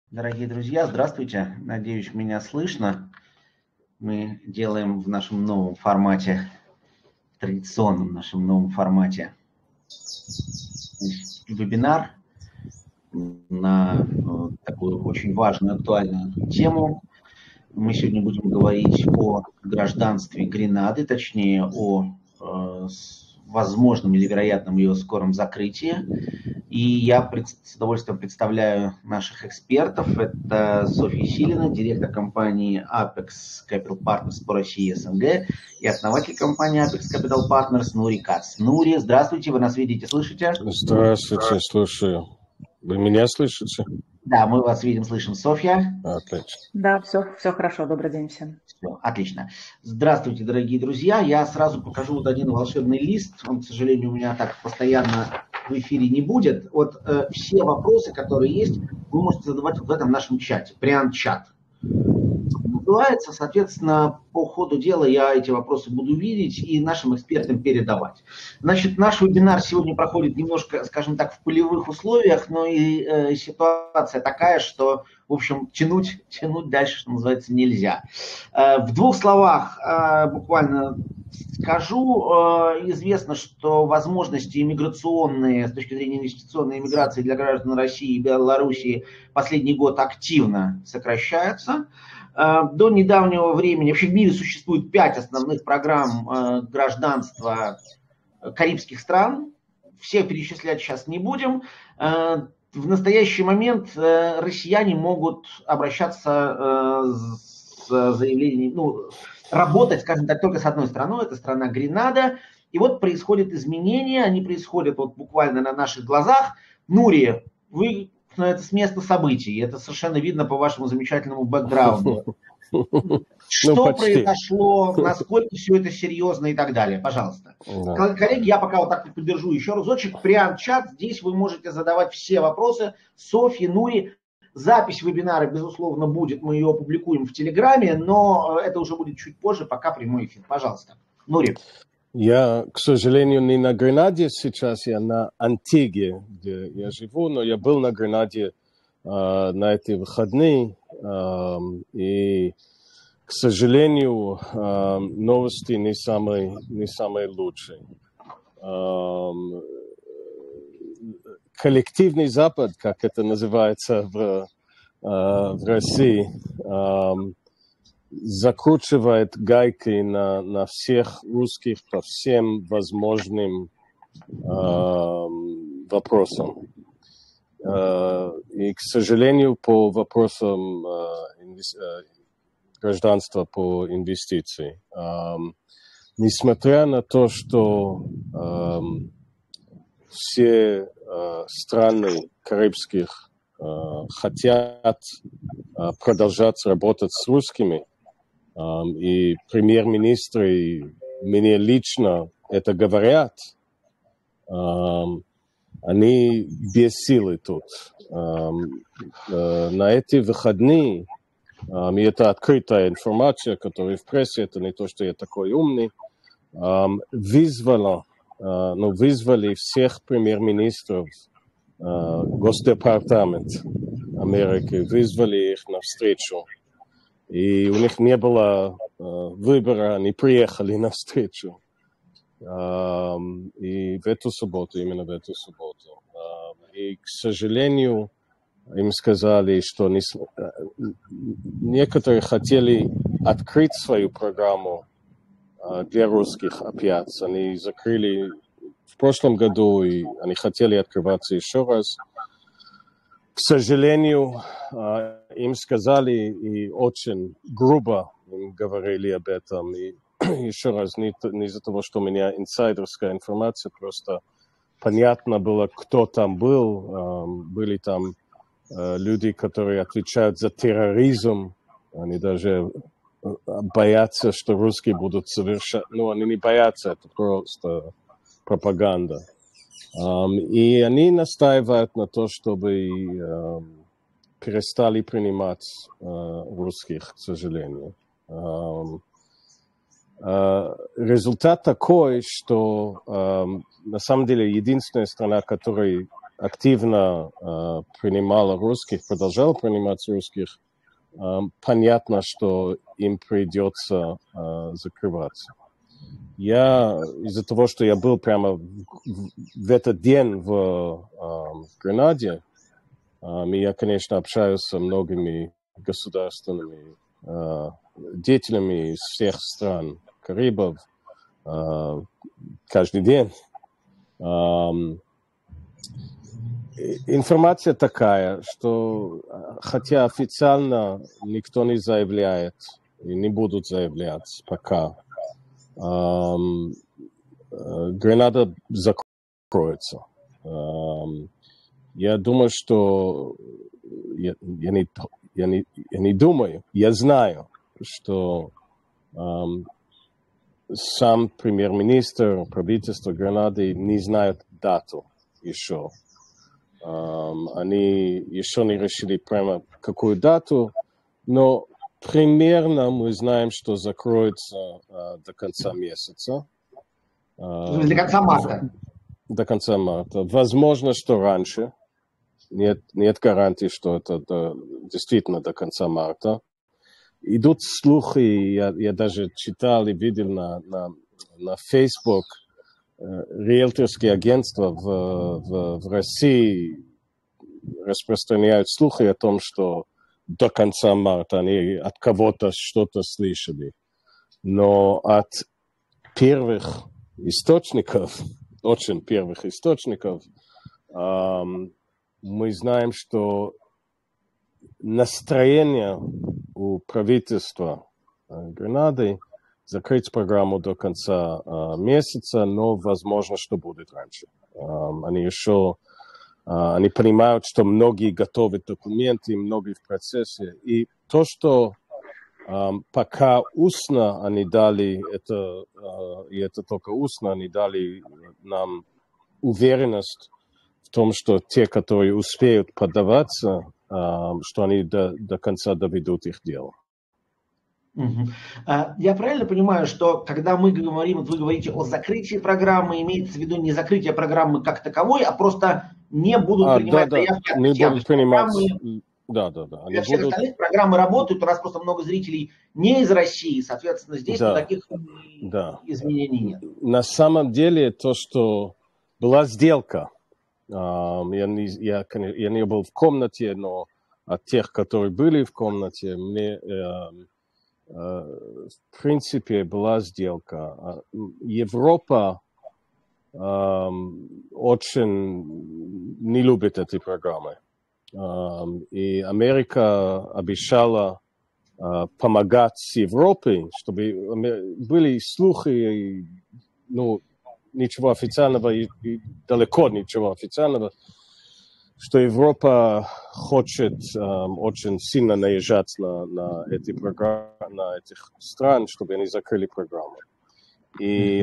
Дорогие друзья, здравствуйте. Надеюсь, меня слышно. Мы делаем в нашем новом формате, в традиционном нашем новом формате, вебинар на такую очень важную, актуальную тему. Мы сегодня будем говорить о гражданстве Гренады, точнее о возможном или вероятном ее скором закрытии. И я с удовольствием представляю наших экспертов. Это Софья Силина, директор компании Apex Capital Partners по России и СНГ, и основатель компании Apex Capital Partners Нури Кац. Нури, здравствуйте, вы нас видите, слышите? Здравствуйте, слушаю. Вы меня слышите? Да, мы вас видим, слышим. Софья? Отлично. Да, все хорошо. Добрый день всем. Все, отлично. Здравствуйте, дорогие друзья. Я сразу покажу вот один волшебный лист. Он, к сожалению, у меня так постоянно в эфире не будет. Вот все вопросы, которые есть, вы можете задавать в этом нашем чате. Прям-чат называется. Соответственно, по ходу дела я эти вопросы буду видеть и нашим экспертам передавать. Значит, наш вебинар сегодня проходит немножко, скажем так, в полевых условиях, но и ситуация такая, что, в общем, тянуть дальше, что называется, нельзя. В двух словах буквально скажу. Известно, что возможности иммиграционные, с точки зрения инвестиционной иммиграции для граждан России и Белоруссии последний год активно сокращаются. До недавнего времени, вообще в мире существует 5 основных программ гражданства карибских стран. Все перечислять сейчас не будем. В настоящий момент россияне могут обращаться с заявлением, работать, скажем так, только с одной страной, это страна Гренада. И вот происходят изменения, они происходят вот буквально на наших глазах. Нури, вы это с места событий, это совершенно видно по вашему замечательному бэкграунду. Что произошло, насколько все это серьезно и так далее, пожалуйста. Да. Коллеги, я пока вот так поддержу еще разочек, прям чат, здесь вы можете задавать все вопросы Софье, Нури. Запись вебинара, безусловно, будет, мы ее опубликуем в Телеграме, но это уже будет чуть позже, пока прямой эфир. Пожалуйста, Нури. Я, к сожалению, не на Гренаде сейчас, я на Антиге, где я живу, но я был на Гренаде на эти выходные, и, к сожалению, новости не самые лучшие. Коллективный Запад, как это называется в России, закручивает гайки на всех русских по всем возможным вопросам. И, к сожалению, по вопросам гражданства по инвестиции. Несмотря на то, что все страны карибских хотят продолжать работать с русскими, и премьер-министры мне лично это говорят, они без силы тут. На эти выходные, и это открытая информация, которая в прессе, это не то, что я такой умный, вызвали всех премьер-министров Госдепартамент Америки, вызвали их на встречу. И у них не было выбора, они приехали на встречу. И именно в эту субботу. И, к сожалению, им сказали, что некоторые хотели открыть свою программу для русских опять. Они закрыли в прошлом году, и они хотели открываться еще раз. К сожалению, им сказали и очень грубо им говорили об этом. И еще раз, не из-за того, что у меня инсайдерская информация, просто понятно было, кто там был. Были там люди, которые отвечают за терроризм. Они даже боятся, что русские будут совершать... они не боятся, это просто пропаганда. И они настаивают на то, чтобы перестали принимать русских, к сожалению. Результат такой, что на самом деле единственная страна, которая активно принимала русских, продолжала принимать русских, понятно, что им придется закрываться. Я из-за того, что я был прямо в этот день в Гренаде, и я, конечно, общаюсь со многими государственными деятелями из всех стран Карибов каждый день. Информация такая, что хотя официально никто не заявляет и не будут заявлять пока, Гренада закроется. Я думаю, что я не думаю, я знаю, что сам премьер-министр, правительство Гренады не знают дату еще. Они еще не решили прямо какую дату, но примерно мы знаем, что закроется до конца месяца. До конца марта. До конца марта. Возможно, что раньше. Нет гарантии, что это действительно до конца марта. Идут слухи, я даже читал и видел на Facebook, риэлторские агентства в России распространяют слухи о том, что до конца марта они от кого-то что-то слышали. Но от первых источников, очень первых источников, мы знаем, что настроение у правительства Гренады закрыть программу до конца месяца, но возможно, что будет раньше. Они понимают, что многие готовят документы, многие в процессе. И то, что пока устно они дали это, и это только устно, они дали нам уверенность в том, что те, которые успеют поддаваться, что они до конца доведут их дело. Я правильно понимаю, что когда мы говорим, вот вы говорите о закрытии программы, имеется в виду не закрытие программы как таковой, а просто не будут принимать заявки от россиян. Для всех остальных программы работают, у нас просто много зрителей не из России, соответственно, здесь таких изменений нет. На самом деле, то, что была сделка, я не был в комнате, но от тех, которые были в комнате, мне... в принципе, была сделка. Европа очень не любит эти программы. И Америка обещала помогать Европе, чтобы были слухи, ничего официального и далеко ничего официального, что Европа хочет очень сильно наезжать на эти программы, на этих стран, чтобы они закрыли программу. И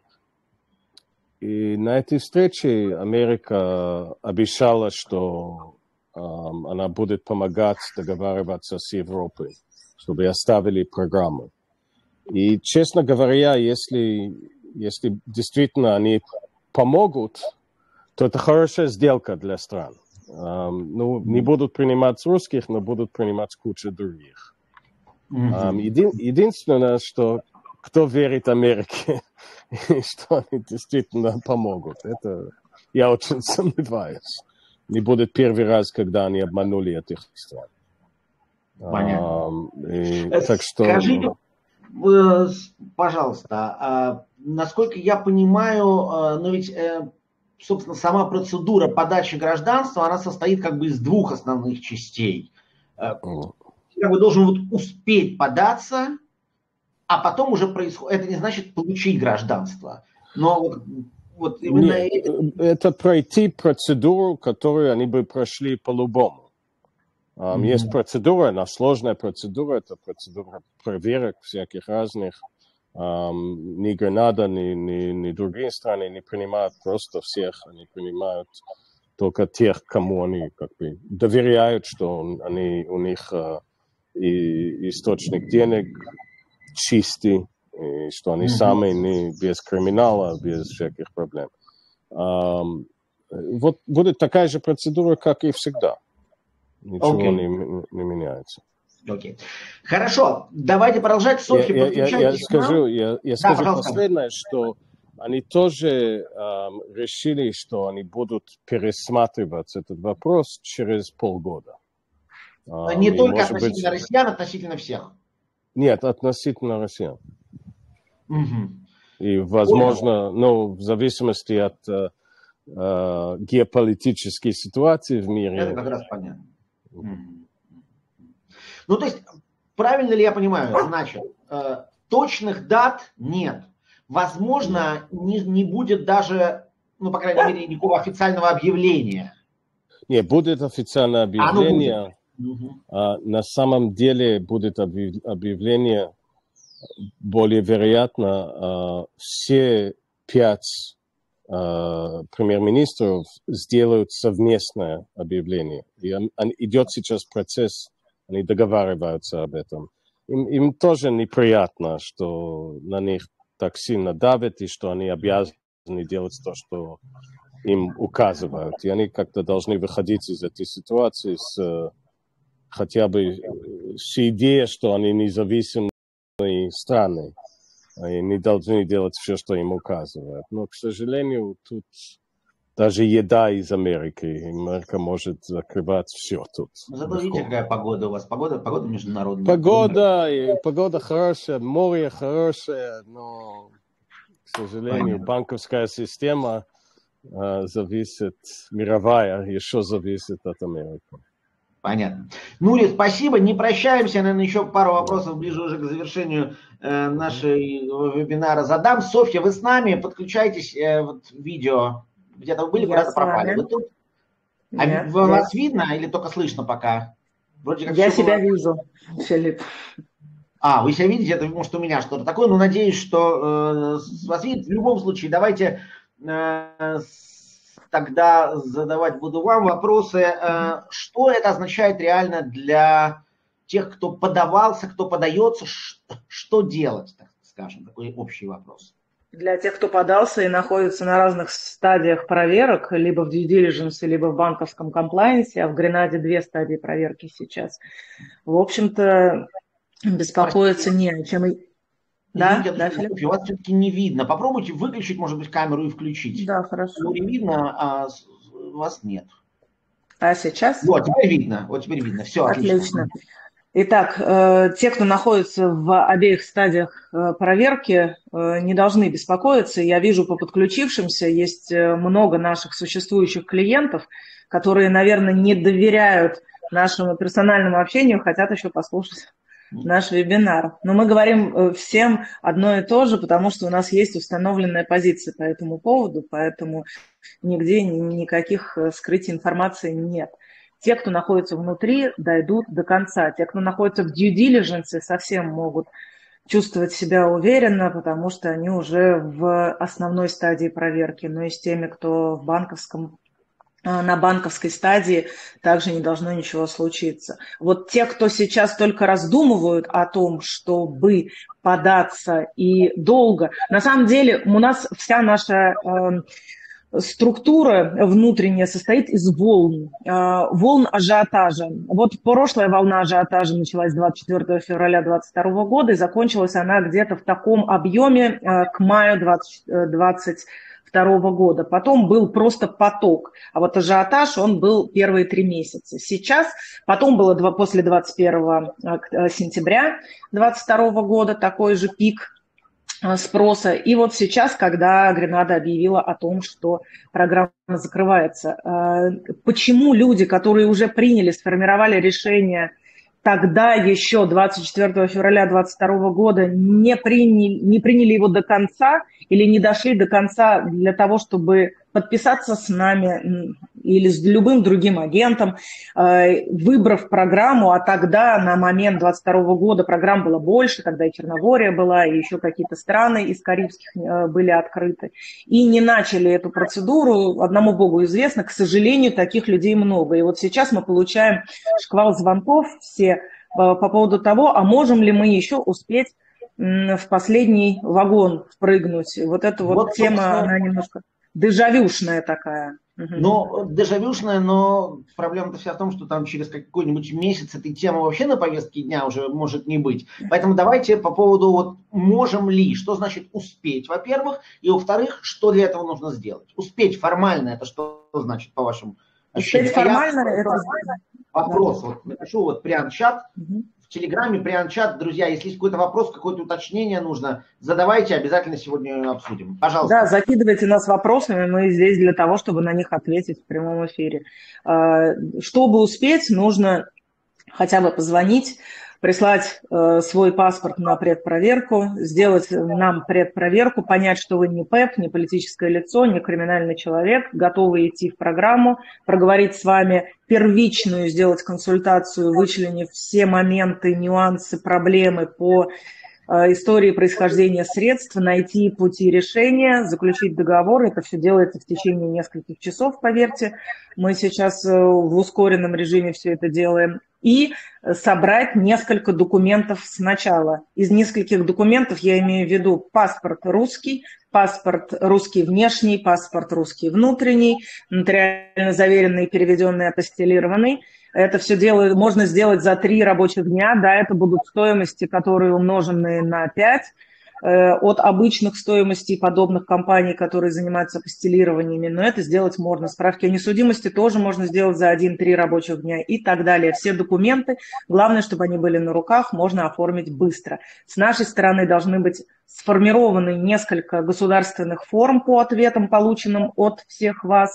на этой встрече Америка обещала, что она будет помогать договариваться с Европой, чтобы оставили программу. И, честно говоря, если действительно они помогут, то это хорошая сделка для стран. Не будут принимать русских, но будут принимать кучу других. Единственное, что кто верит Америке, что они действительно помогут, это я очень сомневаюсь. Не будет первый раз, когда они обманули этих стран. Понятно. Так что... Скажите, пожалуйста, насколько я понимаю, но ведь, собственно, сама процедура подачи гражданства, она состоит как бы из двух основных частей. Как бы должен успеть податься, а потом уже происходит... Это не значит получить гражданство. Но вот именно... Это пройти процедуру, которую они бы прошли по-любому. Есть процедура, она сложная процедура, это процедура проверок всяких разных. Ни Гренада, ни другие страны не принимают просто всех, они принимают только тех, кому они как бы доверяют, что у них источник денег чистый, и что они сами не без криминала, без всяких проблем. вот будет такая же процедура, как и всегда. Ничего не меняется. Окей. Хорошо, давайте продолжать. Софья, подключайтесь к нам. Я скажу последнее, что они тоже решили, что они будут пересматривать этот вопрос через полгода. Не только относительно россиян, относительно всех. Нет, относительно россиян. Угу. И, возможно, в зависимости от геополитической ситуации в мире. Это как раз понятно. Ну, то есть, правильно ли я понимаю, значит, точных дат нет. Возможно, не будет даже, по крайней мере, никакого официального объявления. Нет, будет официальное объявление. На самом деле будет объявление, более вероятно, все 5 премьер-министров сделают совместное объявление. И идет сейчас процесс, они договариваются об этом. Им тоже неприятно, что на них так сильно давят, и что они обязаны делать то, что им указывают. И они как-то должны выходить из этой ситуации хотя бы с идеей, что они независимые страны. Они не должны делать все, что им указывают. Но, к сожалению, тут даже еда из Америки. Америка может закрывать все тут. Зато видите, какая погода у вас. Погода международная. Погода хорошая, море хорошее, но, к сожалению, банковская система зависит, мировая еще зависит от Америки. Понятно. Нури, спасибо. Не прощаемся. Наверное, еще пару вопросов ближе уже к завершению нашего вебинара задам. Софья, вы с нами? Подключайтесь. Видео. Где-то вы были, куда-то пропали. Вы тут? Вас видно или только слышно пока? Вроде как я себя вижу, Филипп. Вы себя видите? Это, может, у меня что-то такое. Но надеюсь, что вас видит. В любом случае, давайте тогда задавать буду вам вопросы. Что это означает реально для тех, кто подавался, кто подается? Что делать, так скажем? Такой общий вопрос. Для тех, кто подался и находится на разных стадиях проверок, либо в due diligence, либо в банковском комплайенсе, а в Гренаде 2 стадии проверки сейчас. В общем-то, беспокоиться не о чем. Извините, вас все-таки не видно. Попробуйте выключить, может быть, камеру и включить. Да, хорошо. Не видно, а вас нет. А сейчас? Вот, теперь видно. Все, отлично. Итак, те, кто находится в обеих стадиях проверки, не должны беспокоиться. Я вижу по подключившимся, есть много наших существующих клиентов, которые, наверное, не доверяют нашему персональному общению, хотят еще послушать наш вебинар. Но мы говорим всем одно и то же, потому что у нас есть установленная позиция по этому поводу, поэтому нигде никаких скрытий информации нет. Те, кто находится внутри, дойдут до конца. Те, кто находится в due diligence, совсем могут чувствовать себя уверенно, потому что они уже в основной стадии проверки. Но и с теми, кто на банковской стадии, также не должно ничего случиться. Вот те, кто сейчас только раздумывают о том, чтобы податься и долго. На самом деле у нас вся наша структура внутренняя состоит из волн ажиотажа. Вот прошлая волна ажиотажа началась 24 февраля 2022 года, и закончилась она где-то в таком объеме к маю 2022 года. Потом был просто поток, а вот ажиотаж, он был первые 3 месяца. Сейчас, потом было после 21 сентября 2022 года такой же пик спроса. И вот сейчас, когда Гренада объявила о том, что программа закрывается, почему люди, которые уже сформировали решение тогда еще 24 февраля 2022 года, не приняли его до конца или не дошли до конца для того, чтобы подписаться с нами или с любым другим агентом, выбрав программу, а тогда на момент 2022 года программ было больше, когда и Черногория была, и еще какие-то страны из карибских были открыты, и не начали эту процедуру, одному Богу известно, к сожалению, таких людей много. И вот сейчас мы получаем шквал звонков все по поводу того, а можем ли мы еще успеть в последний вагон впрыгнуть. Вот эта вот тема, она немножко дежавюшная такая. Но дежавюшная, но проблема-то вся в том, что там через какой-нибудь месяц этой темы вообще на повестке дня уже может не быть. Поэтому давайте по поводу вот можем ли, что значит успеть, во-первых, и во-вторых, что для этого нужно сделать. Успеть формально, это что значит по вашим ощущениям? Успеть формально, это... Вопрос, вот напишу вот прям-чат, в Телеграме прям-чат, друзья, если есть какой-то вопрос, какое-то уточнение нужно, задавайте, обязательно сегодня обсудим. Пожалуйста. Да, закидывайте нас вопросами, мы здесь для того, чтобы на них ответить в прямом эфире. Чтобы успеть, нужно хотя бы позвонить, прислать свой паспорт на предпроверку, сделать нам предпроверку, понять, что вы не ПЭП, не политическое лицо, не криминальный человек, готовы идти в программу, проговорить с вами первичную, сделать консультацию, вычленив все моменты, нюансы, проблемы по истории происхождения средств, найти пути решения, заключить договор. Это все делается в течение нескольких часов, поверьте. Мы сейчас в ускоренном режиме все это делаем. И собрать несколько документов сначала. Из нескольких документов я имею в виду паспорт русский внешний, паспорт русский внутренний, нотариально заверенный, переведенный, апостилированный. Это все можно сделать за 3 рабочих дня. Да, это будут стоимости, которые умножены на 5 от обычных стоимостей подобных компаний, которые занимаются апостилированиями. Но это сделать можно. Справки о несудимости тоже можно сделать за 1-3 рабочих дня и так далее. Все документы, главное, чтобы они были на руках, можно оформить быстро. С нашей стороны должны быть сформированы несколько государственных форм по ответам, полученным от всех вас.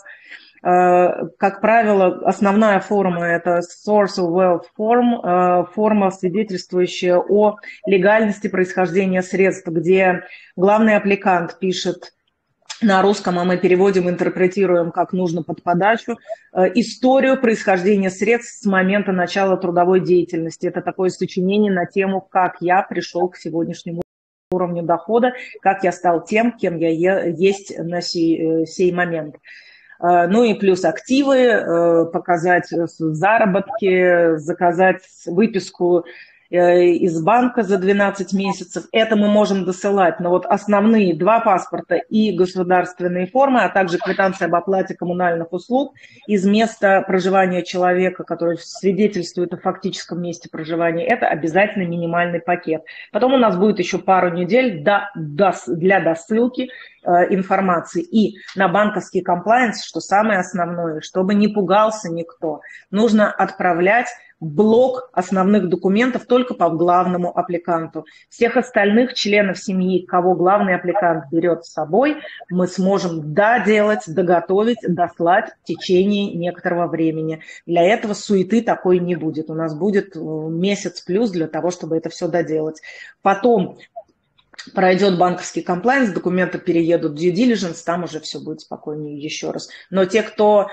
Как правило, основная форма – это Source of Wealth Form, форма, свидетельствующая о легальности происхождения средств, где главный аппликант пишет на русском, а мы переводим, интерпретируем как нужно под подачу, историю происхождения средств с момента начала трудовой деятельности. Это такое сочинение на тему, как я пришел к сегодняшнему уровню дохода, как я стал тем, кем я есть на сей момент. Ну и плюс активы, показать заработки, заказать выписку из банка за 12 месяцев. Это мы можем досылать. Но вот основные 2 паспорта и государственные формы, а также квитанция об оплате коммунальных услуг из места проживания человека, который свидетельствует о фактическом месте проживания, это обязательно минимальный пакет. Потом у нас будет еще пару недель для досылки информации и на банковский комплаенс, что самое основное, чтобы не пугался никто, нужно отправлять блок основных документов только по главному аппликанту. Всех остальных членов семьи, кого главный аппликант берет с собой, мы сможем доделать, доготовить, дослать в течение некоторого времени. Для этого суеты такой не будет. У нас будет месяц плюс для того, чтобы это все доделать. Потом пройдет банковский комплаенс, документы переедут в due diligence, там уже все будет спокойнее еще раз. Но те, кто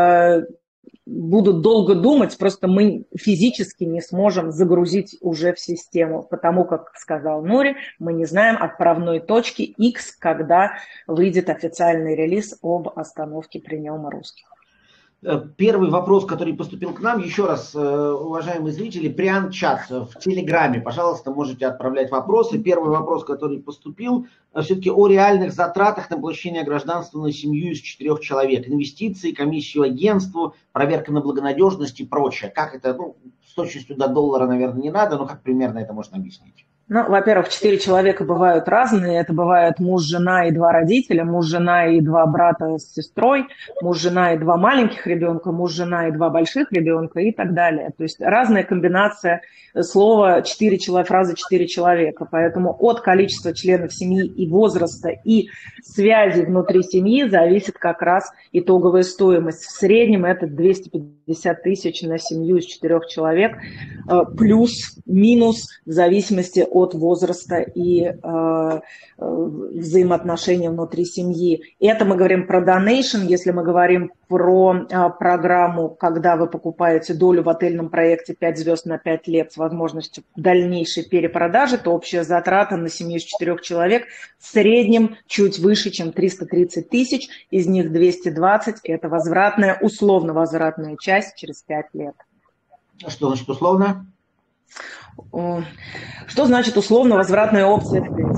будут долго думать, просто мы физически не сможем загрузить уже в систему, потому как сказал Нури, мы не знаем отправной точки X, когда выйдет официальный релиз об остановке приема русских. Первый вопрос, который поступил к нам, еще раз, уважаемые зрители, прям-чат в Телеграме, пожалуйста, можете отправлять вопросы. Первый вопрос, который поступил, все-таки о реальных затратах на получение гражданства на семью из 4 человек. Инвестиции, комиссию агентству, проверка на благонадежность и прочее. Как это, с точностью до доллара, наверное, не надо, но как примерно это можно объяснить? Ну, во-первых, 4 человека бывают разные. Это бывают муж, жена и 2 родителя, муж, жена и 2 брата с сестрой, муж, жена и 2 маленьких ребенка, муж, жена и 2 больших ребенка и так далее. То есть разная комбинация слова фразы 4 человека. Поэтому от количества членов семьи и возраста и связи внутри семьи зависит как раз итоговая стоимость. В среднем это 250 тысяч на семью из 4 человек, плюс-минус в зависимости от возраста и взаимоотношения внутри семьи. Это мы говорим про donation. Если мы говорим про программу, когда вы покупаете долю в отельном проекте 5 звезд на 5 лет с возможностью дальнейшей перепродажи, то общая затрата на семью из 4 человек в среднем чуть выше, чем 330 тысяч. Из них 220 – это возвратная, условно возвратная часть через 5 лет. Что значит условно? Что значит условно возвратная опция, в принципе?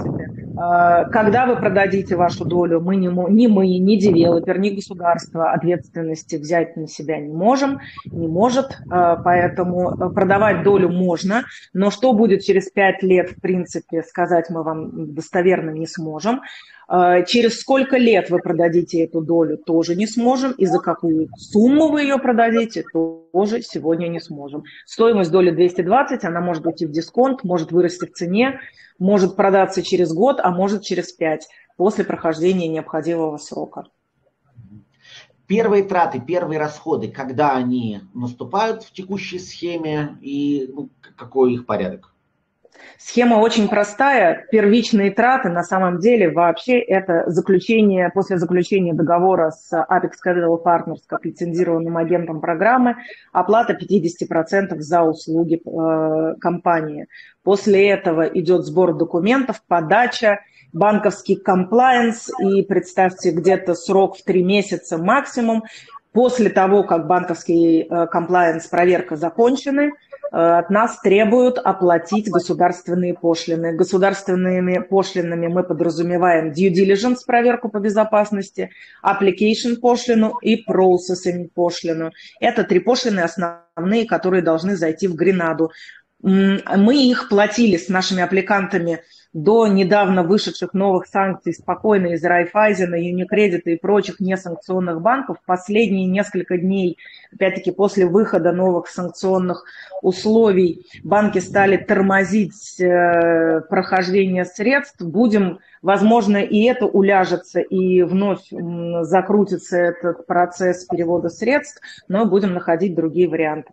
Когда вы продадите вашу долю, ни мы, ни девелопер, ни государство ответственности взять на себя не может, поэтому продавать долю можно, но что будет через 5 лет, в принципе, сказать мы вам достоверно не сможем. Через сколько лет вы продадите эту долю, тоже не сможем, и за какую сумму вы ее продадите, тоже сегодня не сможем. Стоимость доли 220, она может уйти в дисконт, может вырасти в цене, может продаться через год, а может через 5, после прохождения необходимого срока. Первые траты, первые расходы, когда они наступают в текущей схеме и какой их порядок? Схема очень простая. Первичные траты на самом деле вообще это заключение, после заключения договора с Apex Capital Partners как лицензированным агентом программы, оплата 50% за услуги компании. После этого идет сбор документов, подача, банковский комплаенс и, представьте, где-то срок в 3 месяца максимум. После того, как банковский комплаенс, проверка закончены, от нас требуют оплатить государственные пошлины. Государственными пошлинами мы подразумеваем due diligence, проверку по безопасности, application пошлину и processing пошлину. Это 3 пошлины основные, которые должны зайти в Гренаду. Мы их платили с нашими аппликантами до недавно вышедших новых санкций спокойно из Райфайзена, Юникредита и прочих несанкционных банков. Последние несколько дней, опять-таки после выхода новых санкционных условий, банки стали тормозить прохождение средств. Будем, возможно, и это уляжется, и вновь закрутится этот процесс перевода средств, но будем находить другие варианты.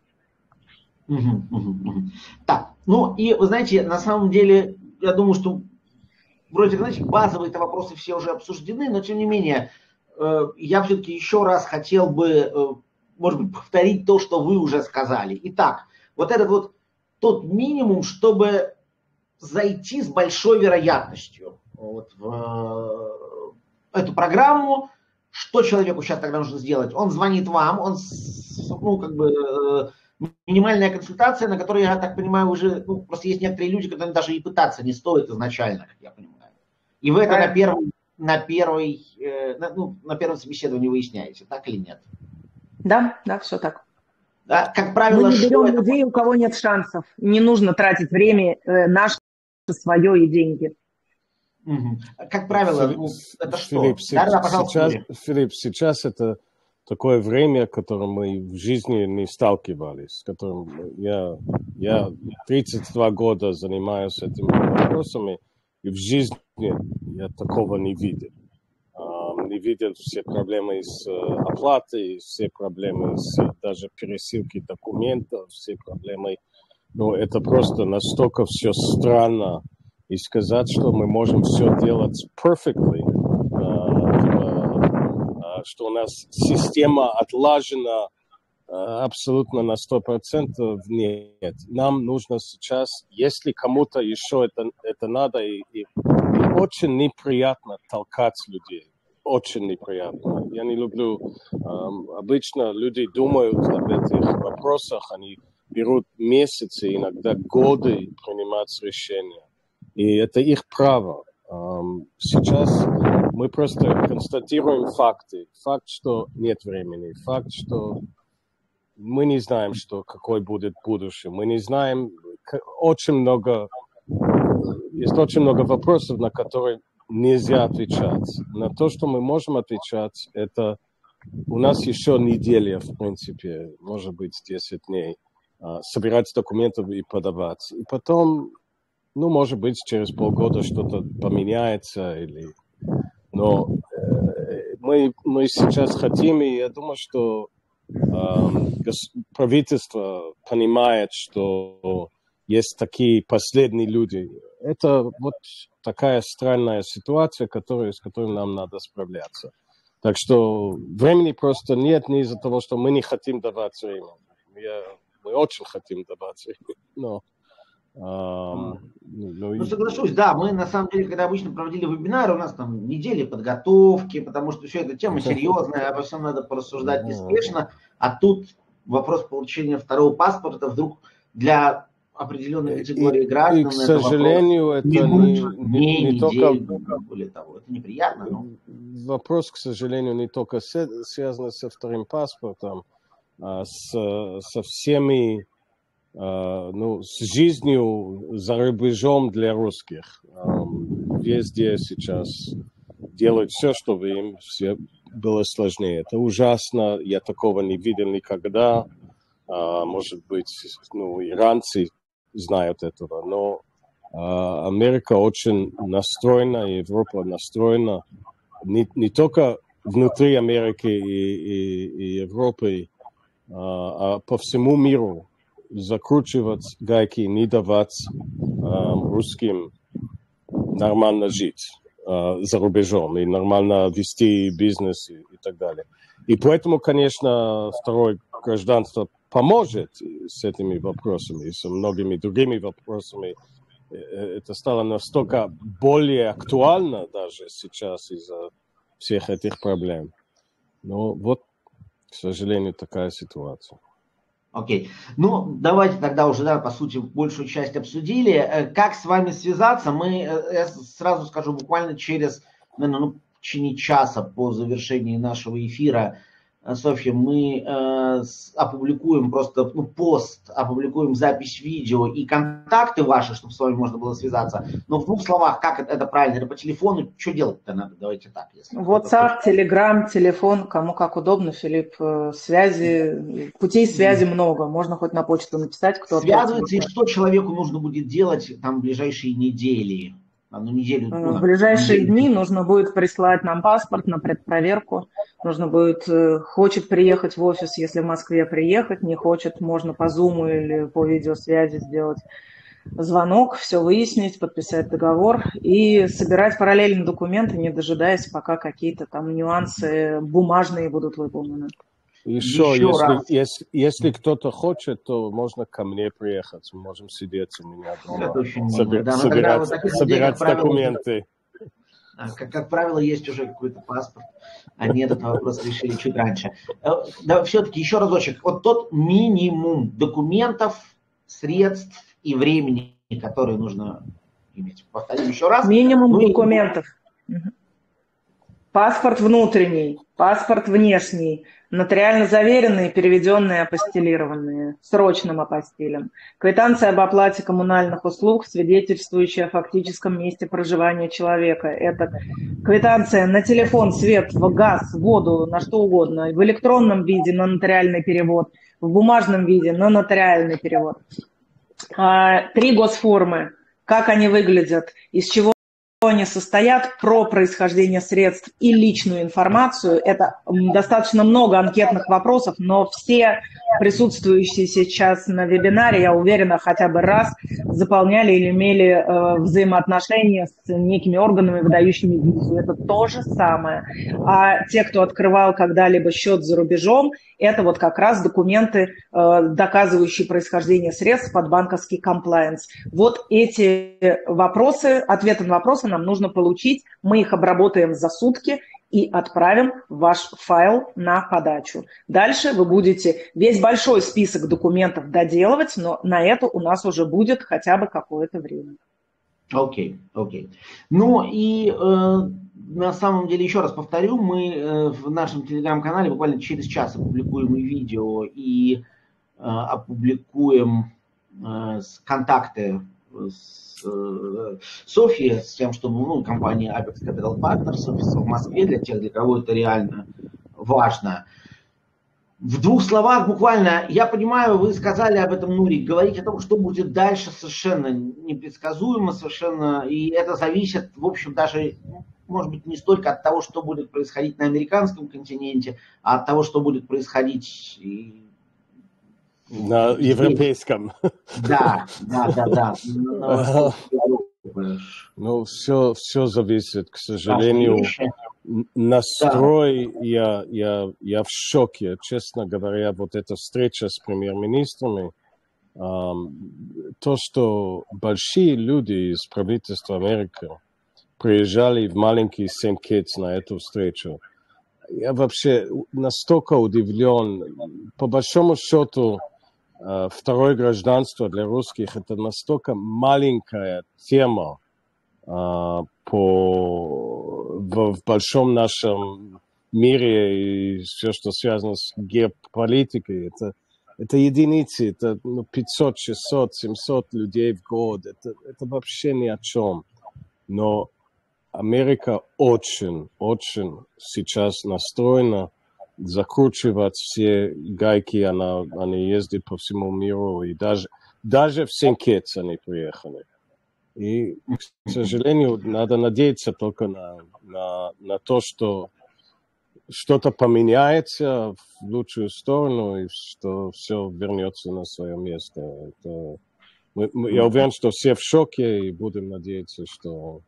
Так, ну и вы знаете, на самом деле, я думаю, что вроде, знаете, базовые-то вопросы все уже обсуждены, но тем не менее, я все-таки еще раз хотел бы, может быть, повторить то, что вы уже сказали. Итак, вот этот вот тот минимум, чтобы зайти с большой вероятностью вот в эту программу, что человеку сейчас тогда нужно сделать? Он звонит вам, он, ну, как бы... минимальная консультация, на которой, я так понимаю, уже, ну, просто есть некоторые люди, которые даже и пытаться не стоит изначально, как я понимаю. И вы это на первом собеседовании выясняете, так или нет? Да, все так. Да, как правило, мы не берем людей, у кого нет шансов. Не нужно тратить время наше, свое и деньги. Угу. Как правило, это Филипп, что? Да, пожалуйста, Филипп, сейчас это такое время, в котором мы в жизни не сталкивались, с которым я 32 года занимаюсь этими вопросами, и в жизни я такого не видел. Не видел все проблемы с оплатой, все проблемы с даже пересылкой документов, все проблемы. Но это просто настолько все странно. И сказать, что мы можем все делать perfectly, что у нас система отлажена абсолютно на 100%, нет. Нам нужно сейчас, если кому-то еще это надо, и очень неприятно толкать людей. Очень неприятно. Я не люблю... обычно люди думают об этих вопросах, они берут месяцы, иногда годы принимать решения. И это их право. Сейчас мы просто констатируем факты. Факт, что нет времени. Факт, что мы не знаем, какой будет будущее. Мы не знаем. Есть очень много вопросов, на которые нельзя отвечать. На то, что мы можем отвечать, это у нас еще неделя, в принципе, может быть, 10 дней, собирать документы и подавать. И потом, ну, может быть, через полгода что-то поменяется. Но мы сейчас хотим, и я думаю, что правительство понимает, что есть такие последние люди. Это вот такая странная ситуация, с которой нам надо справляться. Так что времени просто нет, не из-за того, что мы не хотим давать время. Мы очень хотим давать время, но... соглашусь, да, мы на самом деле, когда обычно проводили вебинары, у нас там недели подготовки, потому что все эта тема серьезная, обо всем надо порассуждать неспешно, а тут вопрос получения второго паспорта вдруг для определенной категории граждан. И, к сожалению, это не только... Более того, это неприятно. Но... Вопрос, к сожалению, не только связан со вторым паспортом, а со всеми, с жизнью за рубежом для русских. Везде сейчас делают все, чтобы им все было сложнее. Это ужасно, я такого не видел никогда. Может быть, иранцы знают этого, но Америка очень настроена, Европа настроена не только внутри Америки и Европы, а по всему миру закручивать гайки, не давать русским нормально жить за рубежом и нормально вести бизнес и так далее. И поэтому, конечно, второе гражданство поможет с этими вопросами и со многими другими вопросами. Это стало настолько более актуально даже сейчас из-за всех этих проблем. Но вот, к сожалению, такая ситуация. Окей. Давайте тогда уже, по сути, большую часть обсудили. Как с вами связаться? Я сразу скажу, буквально через, наверное, в течение часа по завершении нашего эфира, Софья, мы опубликуем просто пост, опубликуем запись видео и контакты ваши, чтобы с вами можно было связаться. Но в двух словах, как это правильно? Это по телефону? Что делать-то надо? Давайте так. WhatsApp, Telegram, телефон, кому как удобно, Филипп. Путей связи много. Можно хоть на почту написать, кто связывается, и что человеку нужно будет делать там в ближайшие недели? В ближайшие дни нужно будет прислать нам паспорт на предпроверку. Нужно будет, хочет приехать в офис, если в Москве приехать, не хочет, можно по Zoom или по видеосвязи сделать звонок, все выяснить, подписать договор и собирать параллельно документы, не дожидаясь, пока какие-то там нюансы бумажные будут выполнены. Еще если кто-то хочет, то можно ко мне приехать. Мы можем сидеть у меня дома, собирать документы. Как правило, есть уже какой-то паспорт. Они этот вопрос решили чуть раньше. Да, все-таки еще разочек. Вот тот минимум документов, средств и времени, которые нужно иметь. Повторим еще раз. Минимум документов. Паспорт внутренний, паспорт внешний, нотариально заверенные, переведенные, апостилированные, срочным апостилем, квитанция об оплате коммунальных услуг, свидетельствующая о фактическом месте проживания человека. Это квитанция на телефон, свет, газ, воду, на что угодно, в электронном виде на нотариальный перевод, в бумажном виде на нотариальный перевод. 3 госформы, как они выглядят, из чего они состоят, про происхождение средств и личную информацию. Это достаточно много анкетных вопросов, но все присутствующие сейчас на вебинаре, я уверена, хотя бы раз заполняли или имели взаимоотношения с некими органами, выдающими визу. Это то же самое. А те, кто открывал когда-либо счет за рубежом, это вот как раз документы, доказывающие происхождение средств под банковский комплаенс. Вот эти вопросы, ответы на вопросы нам нужно получить. Мы их обработаем за сутки и отправим ваш файл на подачу. Дальше вы будете весь большой список документов доделывать, но на это у нас уже будет хотя бы какое-то время. Окей. На самом деле, еще раз повторю, мы в нашем телеграм-канале буквально через час опубликуем и видео, и опубликуем контакты с Софьей, с тем, чтобы компания Apex Capital Partners, офис в Москве, для тех, для кого это реально важно. В 2 словах буквально, я понимаю, вы сказали об этом, Нурик, говорить о том, что будет дальше, совершенно непредсказуемо, совершенно, и это зависит, в общем, даже, может быть, не столько от того, что будет происходить на американском континенте, а от того, что будет происходить на европейском. Да. Все зависит, к сожалению. Настрой, я в шоке, честно говоря, вот эта встреча с премьер-министрами, то, что большие люди из правительства Америки приезжали в маленький Сент-Китс на эту встречу, я вообще настолько удивлен. По большому счету, второе гражданство для русских – это настолько маленькая тема в большом нашем мире и все, что связано с геополитикой. Это единицы, это 500, 600, 700 людей в год. Это вообще ни о чем. Но Америка очень, очень сейчас настроена закручивать все гайки. Они ездят по всему миру, и даже в Сен-Китс они приехали. И, к сожалению, надо надеяться только на то, что что-то поменяется в лучшую сторону, и что все вернется на свое место. Я уверен, что все в шоке, и будем надеяться, что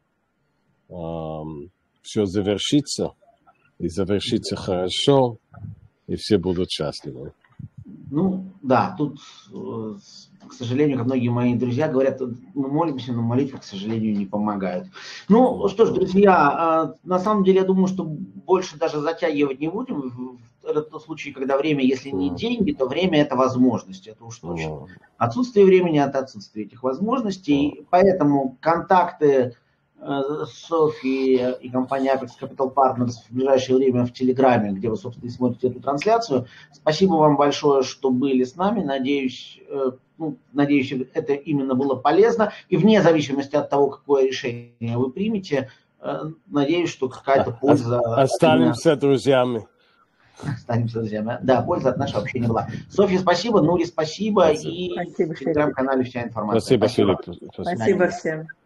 все завершится, и завершится хорошо, и все будут счастливы. Ну, да, тут, к сожалению, как многие мои друзья говорят, мы молимся, но молитвы, к сожалению, не помогают. Ну, что ж, друзья, на самом деле, я думаю, что больше даже затягивать не будем. Это тот случай, когда время, если не деньги, то время – это возможность. Это уж точно. Отсутствие времени – это отсутствие этих возможностей. Поэтому контакты Софьи и компания Apex Capital Partners в ближайшее время в Телеграме, где вы, собственно, и смотрите эту трансляцию. Спасибо вам большое, что были с нами. Надеюсь, это именно было полезно. И вне зависимости от того, какое решение вы примете, надеюсь, что какая-то польза... Останемся друзьями. Останемся друзьями. Да, польза от нашего общения была. Софья, спасибо. Нури, спасибо. И в Телеграм-канале вся информация. Спасибо, Филипп. Спасибо всем.